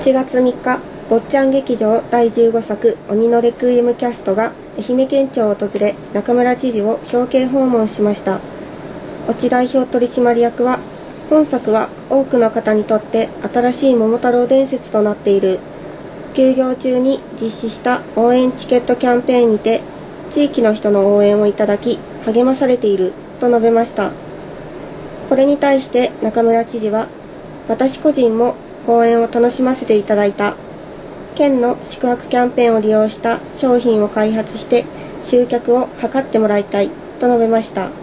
7月3日、坊ちゃん劇場第15作鬼のレクイエムキャストが愛媛県庁を訪れ、中村知事を表敬訪問しました。越智代表取締役は、本作は多くの方にとって新しい桃太郎伝説となっている。休業中に実施した応援チケットキャンペーンにて、地域の人の応援をいただき、励まされていると述べました。これに対して中村知事は、私個人も公演を楽しませていただいた。県の宿泊キャンペーンを利用した商品を開発して集客を図ってもらいたいと述べました。